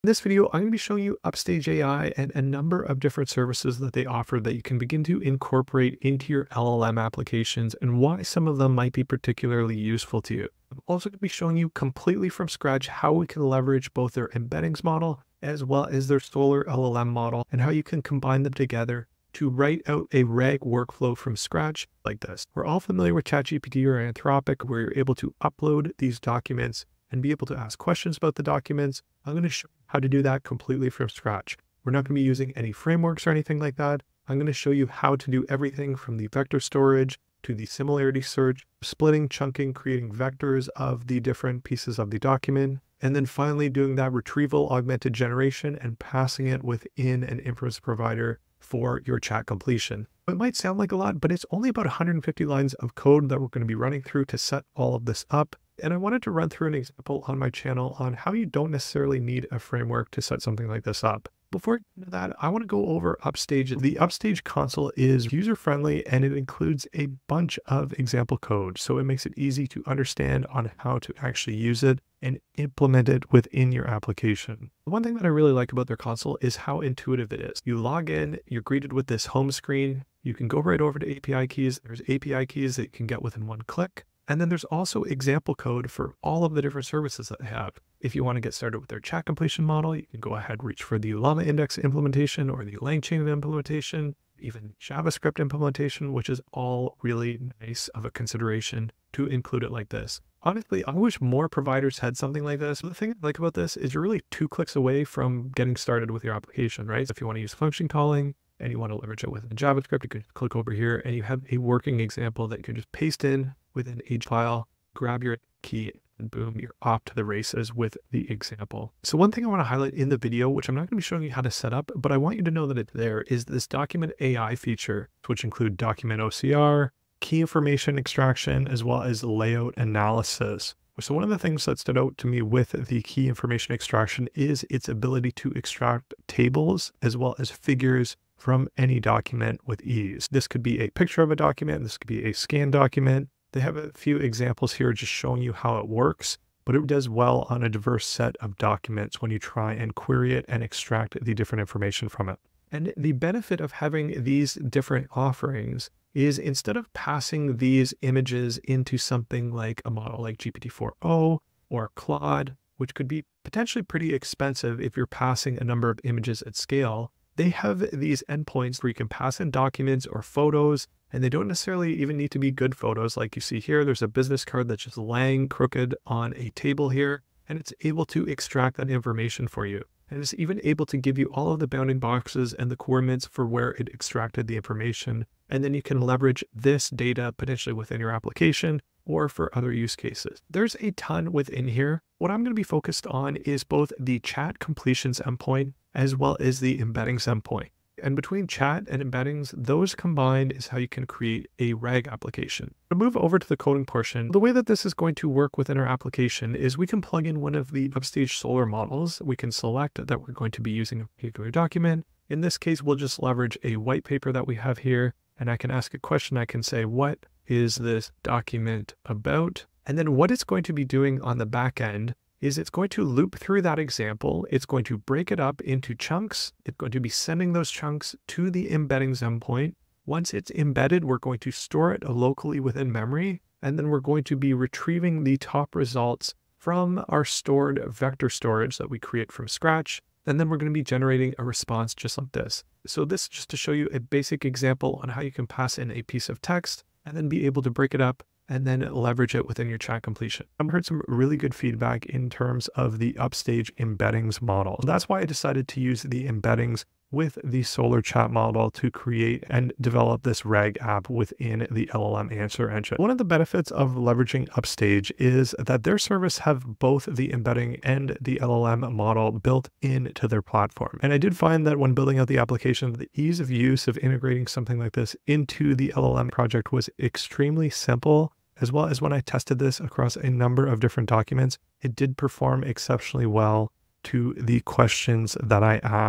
In this video, I'm going to be showing you Upstage AI and a number of different services that they offer that you can begin to incorporate into your LLM applications and why some of them might be particularly useful to you. I'm also going to be showing you completely from scratch how we can leverage both their embeddings model as well as their Solar LLM model and how you can combine them together to write out a RAG workflow from scratch like this. We're all familiar with ChatGPT or Anthropic, where you're able to upload these documents and be able to ask questions about the documents. I'm going to show you how to do that completely from scratch. We're not going to be using any frameworks or anything like that. I'm going to show you how to do everything from the vector storage to the similarity search, splitting, chunking, creating vectors of the different pieces of the document, and then finally doing that retrieval-augmented generation and passing it within an inference provider for your chat completion. It might sound like a lot, but it's only about 150 lines of code that we're going to be running through to set all of this up. And I wanted to run through an example on my channel on how you don't necessarily need a framework to set something like this up. Before I get into that, I want to go over Upstage. The Upstage console is user-friendly and it includes a bunch of example code. So it makes it easy to understand on how to actually use it and implement it within your application. One thing that I really like about their console is how intuitive it is. You log in, you're greeted with this home screen. You can go right over to API keys. There's API keys that you can get within one click. And then there's also example code for all of the different services that they have. If you want to get started with their chat completion model, you can go ahead, reach for the Llama index implementation or the LangChain implementation, even JavaScript implementation, which is all really nice of a consideration to include it like this. Honestly, I wish more providers had something like this. The thing I like about this is you're really 2 clicks away from getting started with your application, right? So if you want to use function calling and you want to leverage it within JavaScript, you can just click over here and you have a working example that you can just paste in within a file, grab your key, and boom, you're off to the races with the example. So one thing I want to highlight in the video, which I'm not going to be showing you how to set up, but I want you to know that it's there, is this document AI feature, which include document OCR, key information extraction, as well as layout analysis. So one of the things that stood out to me with the key information extraction is its ability to extract tables as well as figures from any document with ease. This could be a picture of a document. This could be a scanned document. They have a few examples here just showing you how it works, but it does well on a diverse set of documents when you try and query it and extract the different information from it. And the benefit of having these different offerings is instead of passing these images into something like a model like GPT-4o or Claude, which could be potentially pretty expensive if you're passing a number of images at scale, they have these endpoints where you can pass in documents or photos, and they don't necessarily even need to be good photos. Like you see here, there's a business card that's just laying crooked on a table here, and it's able to extract that information for you. And it's even able to give you all of the bounding boxes and the coordinates for where it extracted the information. And then you can leverage this data potentially within your application or for other use cases. There's a ton within here. What I'm going to be focused on is both the chat completions endpoint as well as the embeddings endpoint. And between chat and embeddings, those combined is how you can create a RAG application. To move over to the coding portion, the way that this is going to work within our application is we can plug in one of the Upstage Solar models. We can select that we're going to be using a particular document. In this case, we'll just leverage a white paper that we have here, and I can ask a question. I can say, what is this document about? And then what it's going to be doing on the back end is it's going to loop through that example. It's going to break it up into chunks. It's going to be sending those chunks to the embeddings endpoint. Once it's embedded, we're going to store it locally within memory, and then we're going to be retrieving the top results from our stored vector storage that we create from scratch. And then we're going to be generating a response just like this. So this is just to show you a basic example on how you can pass in a piece of text and then be able to break it up and then leverage it within your chat completion. I've heard some really good feedback in terms of the Upstage embeddings model. That's why I decided to use the embeddings with the Solar chat model to create and develop this RAG app within the LLM answer engine. One of the benefits of leveraging Upstage is that their service have both the embedding and the LLM model built into their platform. And I did find that when building out the application, the ease of use of integrating something like this into the LLM project was extremely simple. As well as when I tested this across a number of different documents, it did perform exceptionally well to the questions that I asked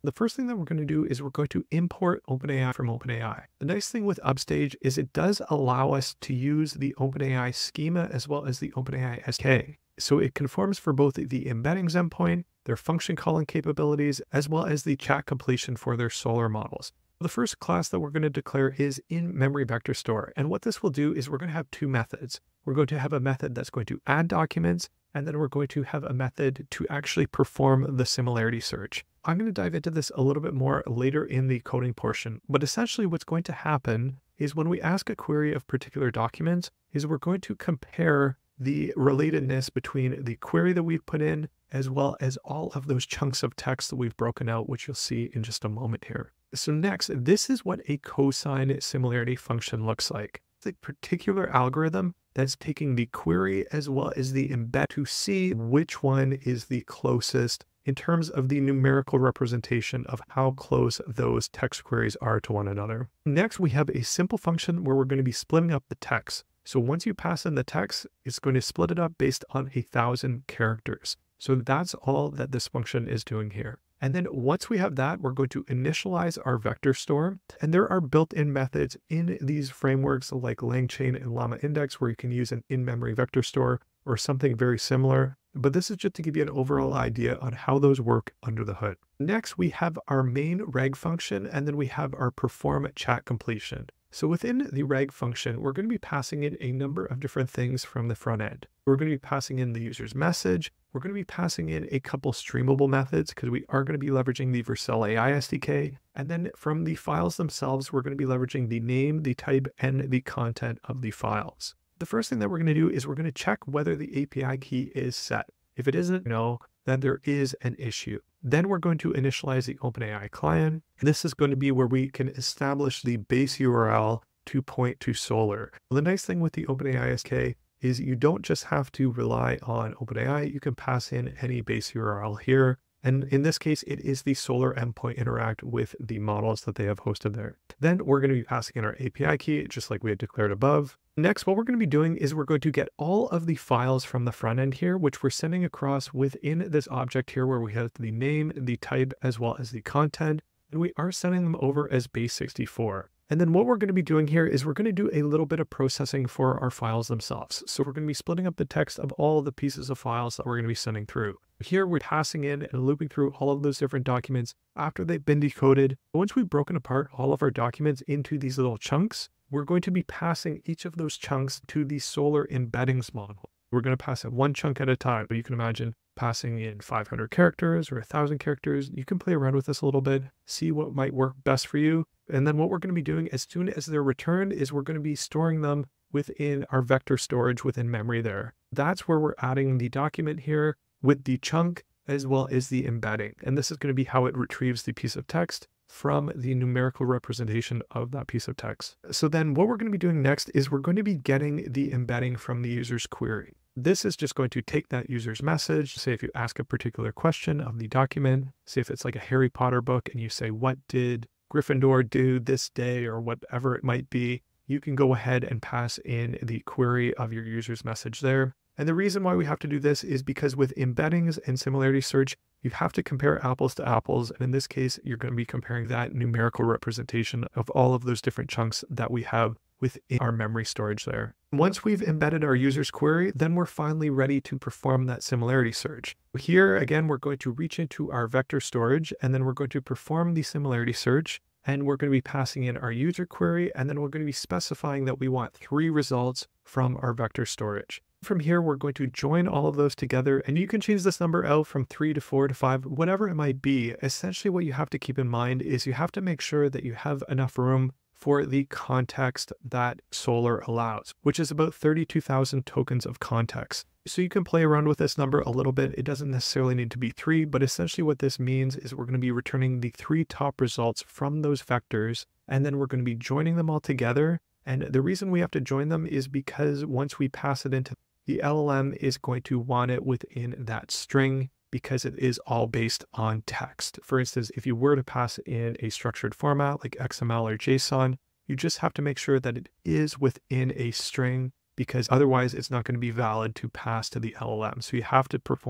The first thing that we're going to do is we're going to import OpenAI from OpenAI. The nice thing with Upstage is it does allow us to use the OpenAI schema as well as the OpenAI SDK. So it conforms for both the embeddings endpoint, their function calling capabilities, as well as the chat completion for their Solar models. The first class that we're going to declare is in-memory vector store. And what this will do is we're going to have two methods. We're going to have a method that's going to add documents, and then we're going to have a method to actually perform the similarity search. I'm going to dive into this a little bit more later in the coding portion, but essentially what's going to happen is when we ask a query of particular documents is we're going to compare the relatedness between the query that we've put in as well as all of those chunks of text that we've broken out, which you'll see in just a moment here. So next, this is what a cosine similarity function looks like. It's a particular algorithm that's taking the query as well as the embed to see which one is the closest in terms of the numerical representation of how close those text queries are to one another. Next, we have a simple function where we're going to be splitting up the text. So once you pass in the text, it's going to split it up based on 1,000 characters. So that's all that this function is doing here. And then once we have that, we're going to initialize our vector store. And there are built-in methods in these frameworks like LangChain and Llama Index where you can use an in-memory vector store or something very similar. But this is just to give you an overall idea on how those work under the hood. Next, we have our main reg function, and then we have our perform chat completion. So within the reg function, we're going to be passing in a number of different things from the front end. We're going to be passing in the user's message. We're going to be passing in a couple streamable methods because we are going to be leveraging the Vercel AI SDK. And then from the files themselves, we're going to be leveraging the name, the type, and the content of the files. The first thing that we're going to do is we're going to check whether the API key is set. If it isn't, no, then there is an issue. Then we're going to initialize the OpenAI client. This is going to be where we can establish the base URL to point to Solar. Well, the nice thing with the OpenAI SDK is you don't just have to rely on OpenAI. You can pass in any base URL here. And in this case, it is the Solar endpoint interact with the models that they have hosted there. Then we're going to be passing in our API key, just like we had declared above. Next, what we're going to be doing is we're going to get all of the files from the front end here, which we're sending across within this object here where we have the name, the type, as well as the content. And we are sending them over as base64. And then what we're going to be doing here is we're going to do a little bit of processing for our files themselves. So we're going to be splitting up the text of all the pieces of files that we're going to be sending through. Here we're passing in and looping through all of those different documents after they've been decoded. Once we've broken apart all of our documents into these little chunks, we're going to be passing each of those chunks to the Solar embeddings model. We're going to pass it one chunk at a time, but you can imagine passing in 500 characters or 1,000 characters. You can play around with this a little bit, see what might work best for you. And then what we're going to be doing as soon as they're returned is we're going to be storing them within our vector storage within memory there. That's where we're adding the document here with the chunk as well as the embedding. And this is going to be how it retrieves the piece of text from the numerical representation of that piece of text. So then what we're going to be doing next is we're going to be getting the embedding from the user's query. This is just going to take that user's message. Say if you ask a particular question of the document, say if it's like a Harry Potter book and you say, what did Gryffindor do this day or whatever it might be, you can go ahead and pass in the query of your user's message there. And the reason why we have to do this is because with embeddings and similarity search, you have to compare apples to apples. And in this case, you're going to be comparing that numerical representation of all of those different chunks that we have within our memory storage there. Once we've embedded our user's query, then we're finally ready to perform that similarity search. Here, again, we're going to reach into our vector storage, and then we're going to perform the similarity search. And we're going to be passing in our user query, and then we're going to be specifying that we want 3 results from our vector storage. From here, we're going to join all of those together, and you can change this number out from 3 to 4 to 5, whatever it might be. Essentially, what you have to keep in mind is you have to make sure that you have enough room for the context that Solar allows, which is about 32,000 tokens of context. So you can play around with this number a little bit. It doesn't necessarily need to be 3, but essentially what this means is we're going to be returning the 3 top results from those vectors, and then we're going to be joining them all together. And the reason we have to join them is because once we pass it into the LLM is going to want it within that string because it is all based on text. For instance, if you were to pass in a structured format like XML or JSON, you just have to make sure that it is within a string because otherwise it's not going to be valid to pass to the LLM. So you have to perform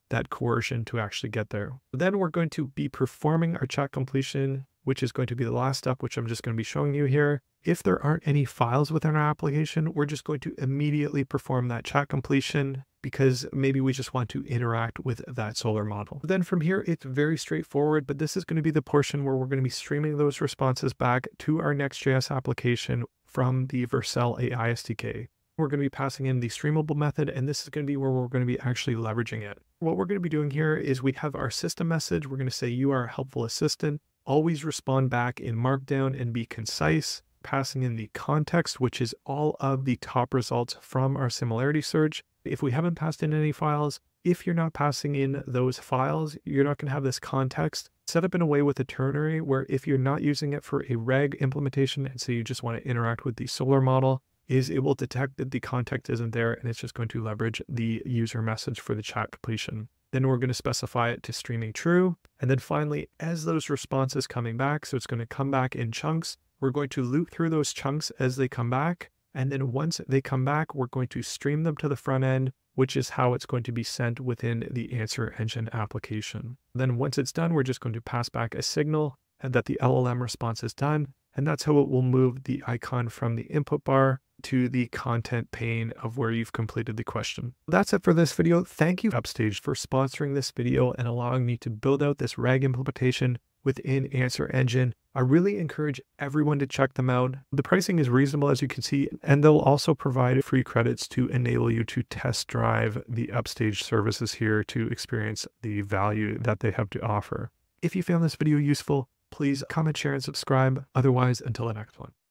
that coercion to actually get there. Then we're going to be performing our chat completion, which is going to be the last step, which I'm just going to be showing you here. If there aren't any files within our application, we're just going to immediately perform that chat completion because maybe we just want to interact with that Solar model. Then from here, it's very straightforward, but this is going to be the portion where we're going to be streaming those responses back to our Next.js application from the Vercel AI SDK. We're going to be passing in the streamable method, and this is going to be where we're going to be actually leveraging it. What we're going to be doing here is we have our system message. We're going to say, you are a helpful assistant. Always respond back in Markdown and be concise, passing in the context, which is all of the top results from our Similarity search. If we haven't passed in any files, if you're not passing in those files, you're not going to have this context set up in a way with a ternary where if you're not using it for a reg implementation, and so you just want to interact with the Solar model, is it will detect that the context isn't there, and it's just going to leverage the user message for the chat completion. Then we're going to specify it to streaming true. And then finally, as those responses coming back, so it's going to come back in chunks, we're going to loop through those chunks as they come back. And then once they come back, we're going to stream them to the front end, which is how it's going to be sent within the answer engine application. Then once it's done, we're just going to pass back a signal and that the LLM response is done. And that's how it will move the icon from the input bar to the content pane of where you've completed the question. That's it for this video. Thank you, Upstage, for sponsoring this video and allowing me to build out this RAG implementation within Answer Engine. I really encourage everyone to check them out. The pricing is reasonable, as you can see, and they'll also provide free credits to enable you to test drive the Upstage services here to experience the value that they have to offer. If you found this video useful, please comment, share, and subscribe. Otherwise, until the next one.